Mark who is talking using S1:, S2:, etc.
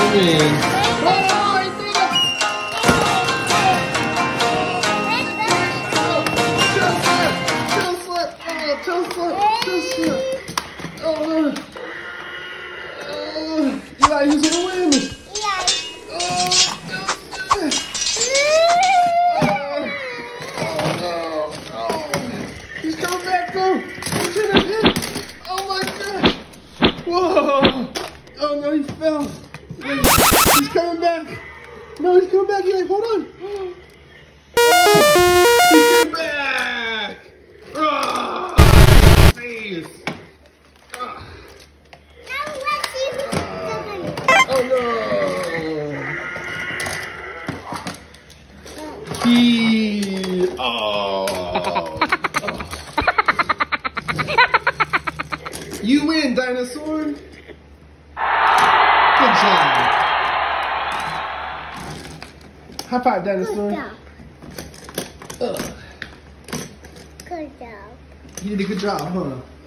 S1: win. Eli, who's gonna win? He's coming back though. He's gonna hit. Oh my gosh. Whoa. Oh no, he fell. He's coming back. No, he's coming back. Eli, hold on. He's coming back. Oh, face. Oh no. You win, dinosaur. Good job. High five, dinosaur.
S2: Good job. Good job.
S1: You did a good job, huh?